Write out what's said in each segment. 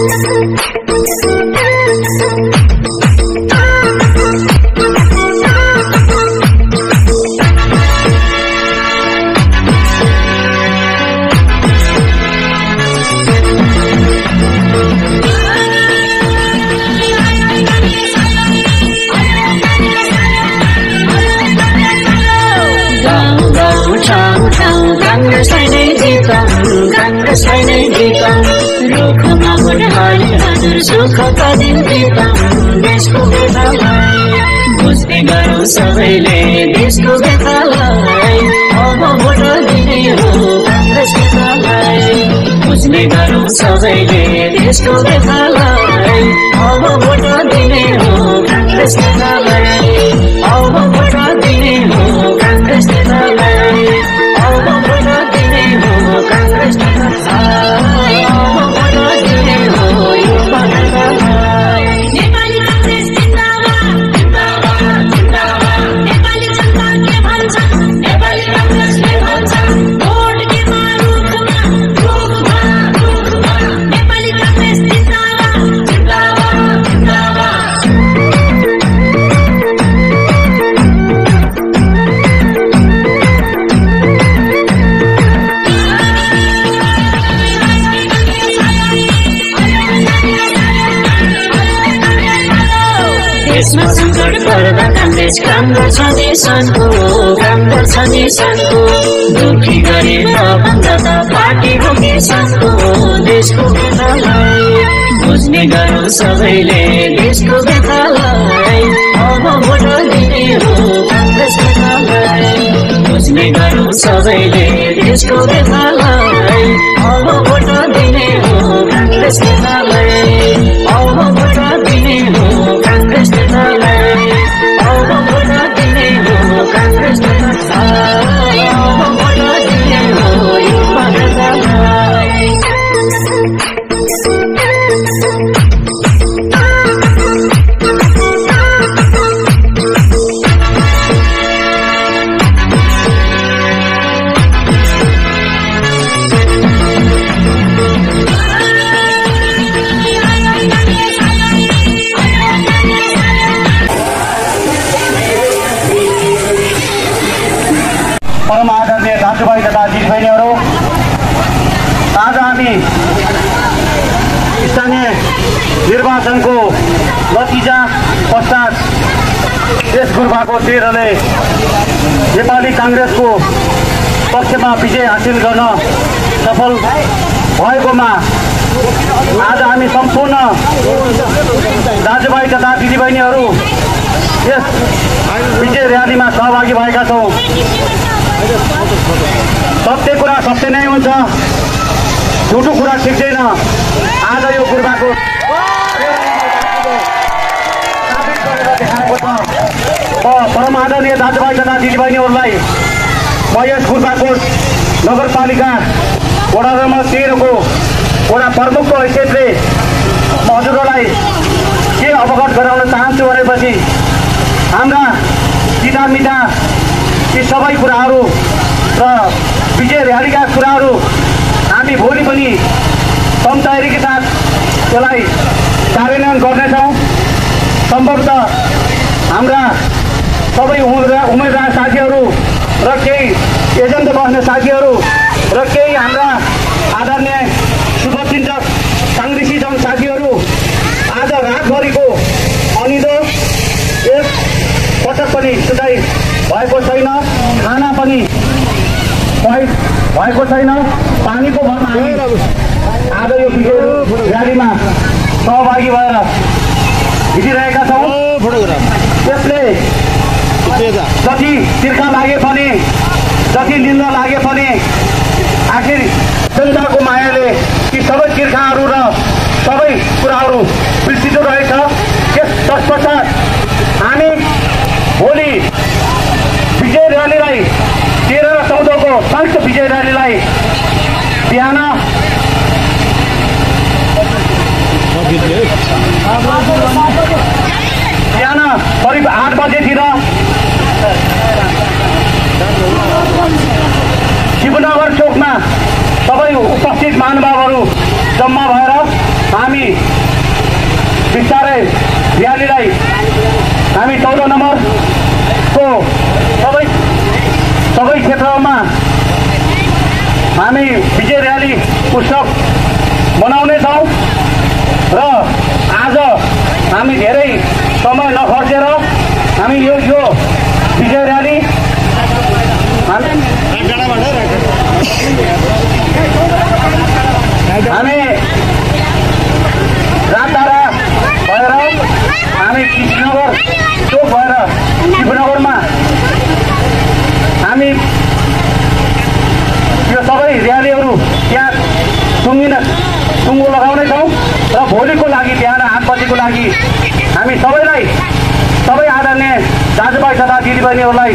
कांग्रेसलाई नै जिताउँ रुखमा भोट हाली हजुर सुखका दिन बिताउँ देशको व्यथालाई बुझ्ने गरौँ सबैले देशको व्यथालाई अब भोट दिने हो कांग्रेस व्यथालाई बुझ्ने गरौँ सबैले देशको व्यथालाई अब भोट दिने हो कांग्रेस व्यथालाई अब भोट दिने हो कांग्रेस व्यथालाई अब भोट दिने हो कांग्रेस व्यथालाई अब भोट दिने हो युवा व्यथालाई नेपाली कांग्रेस जिन्दाबाद जिन्दाबाद जिन्दाबाद नेपाली जनता के भन्छन् नेपाली कांग्रेसले भन्छन् भोट केमा रुखमा रुखमा रुखमा नेपाली कांग्रेस जिन्दाबाद जिन्दाबाद जिन्दाबाद देशमा सङ्कट पर्दा कांग्रेस काम गर्छ देशको काम गर्छ देशको दुखी गरिब भन्दा पार्टीको किसानको देशको व्यथालाई बुझ्ने गरौँ सबैले देशको व्यथालाई अब भोट दिने हो कांग्रेस व्यथालाई बुझ्ने गरौँ सबैले देशको व्यथालाई अब भोट दिने हो कांग्रेस व्यथालाई अब भोट दिने हो कांग्रेस व्यथालाई अब भोट दिने हो कांग्रेस व्यथालाई अब भोट दिने हो युवा व्यथालाई परम आदरणीय दाजुभाइ तथा दिदीबहिनीहरू, आज हामी स्थानीय निर्वाचनको नतिजा पश्चात देश गुरुबाको तेह्रले नेपाली कांग्रेसको पक्षमा विजय हासिल गर्न सफल भएकोमा आज हामी सम्पूर्ण दाजुभाइ तथा दिदीबहिनीहरू यस विजय र्यालीमा सहभागी भएका छौँ। सत्य कुरा सत्य नै हुन्छ, झुटो कुरा ठिक छैन। आज यो गुरुबाको देखाएको छ। परम आदरणीय दाजुभाइ तथा दिदीबहिनीहरूलाई म यस गुरुबाकोट नगरपालिका वडा नम्बर 13 को वडा प्रमुखको हैसियतले हजुरहरूलाई के अवगत गराउन चाहन्छु भनेपछि हाम्रा सिधा मिठा ती सबै कुराहरू र विजय र्यालीका कुराहरू हामी भोलि पनि कम तयारीका साथ त्यसलाई कार्यान्वयन गर्नेछौँ। सम्भवतः हाम्रा सबै उम्मेदवार साथीहरू र केही एजेन्ट बस्ने साथीहरू र केही हाम्रा आदरणीय शुभचिन्तक काङ्ग्रेसी जन साथीहरू आज रातभरिको अनिदो एक पटक पनि सुताइ भएको छैन, खाना पनि भएको छैन, पानीको भरमा आज यो विजय र्यालीमा सहभागी भएर हिँडिरहेका छौँ। त्यसले जति तिर्खा लागे पनि जति निन्दा लागे पनि आखिर जनताको मायाले ती सबै तिर्खाहरू र सबै कुराहरू बिर्सिँदो रहेछ। तत्पश्चात हामी भोलि विजय र्यालीलाई 13 र 14 को संयुक्त विजय र्यालीलाई बिहान करिब 8 बजेतिर शिवनगर चोकमा सबै उपस्थित महानुभावहरू जम्मा भएर हामी हामी बिस्तारै र्यालीलाई हामी 14 नम्बरको सबै क्षेत्रमा हामी विजय र्याली उत्सव मनाउनेछौँ र आज हामी धेरै समय नखर्चेर हामी यो विजय र्याली हामी रातधारा भएर हामी कृष्णनगर चोक भएर शिवनगरमा हामी यो सबै र्यालीहरू त्यहाँ टुङ्गो लगाउनेछौँ र भोलिको लागि बिहान 8 बजेको लागि हामी सबै आदरणीय दाजुभाइ तथा दिदीबहिनीहरूलाई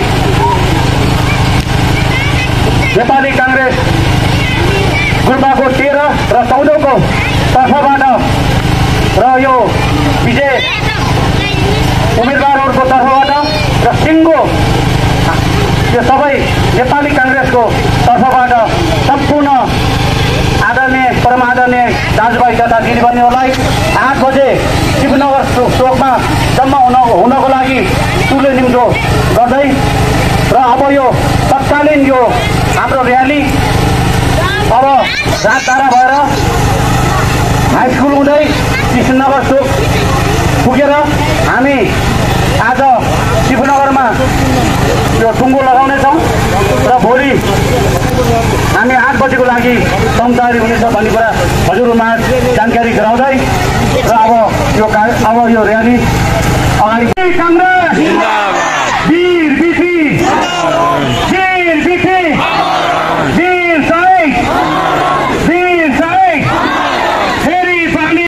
नेपाली काङ्ग्रेस गुल्पाको 13 र 14 को तर्फबाट र यो विजय उम्मेदवारहरूको तर्फबाट र सिङ्गो यो सबै नेपाली काङ्ग्रेसको तर्फबाट सम्पूर्ण आदरणीय परम आदरणीय दाजुभाइ तथा दिदीबहिनीहरूलाई 8 बजे शिवनगर चोकमा जम्मा हुनको लागि ठुलो निम्तो गर्दै र अब यो तत्कालीन यो हाम्रो र्याली अब रातधारा भएर हाई स्कुल हुँदै कृष्णनगर चोक पुगेर हामी आज शिवनगरमा यो टुङ्गो लगाउनेछौँ र भोलि हामी 8 बजेको लागि तयारी हुनेछ भन्ने कुरा हजुरहरूमा जानकारी गराउँदै र अब यो र्याली अगाडि काङ्ग्रेस वीर बिथी फेरि पानी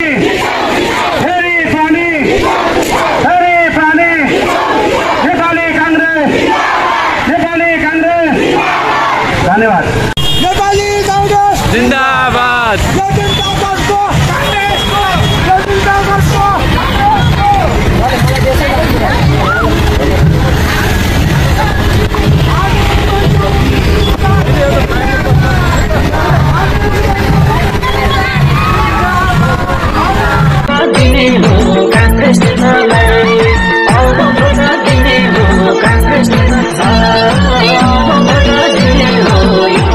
नेपाली काङ्ग्रेस धन्यवाद। नेपाली काङ्ग्रेस जिन्दाबाद। काङ्ग्रेस